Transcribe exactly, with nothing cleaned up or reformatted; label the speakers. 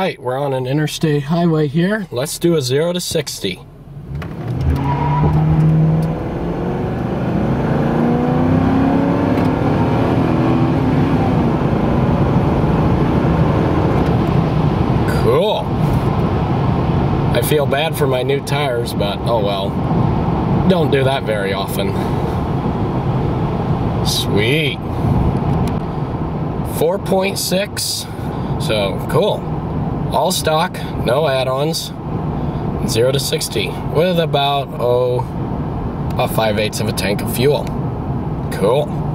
Speaker 1: right, we're on an interstate highway here. Let's do a zero to sixty. Cool. I feel bad for my new tires, but oh well. Don't do that very often. Sweet. four point six. So, cool. All stock, no add-ons. zero to sixty with about, oh, about five eighths of a tank of fuel. Cool.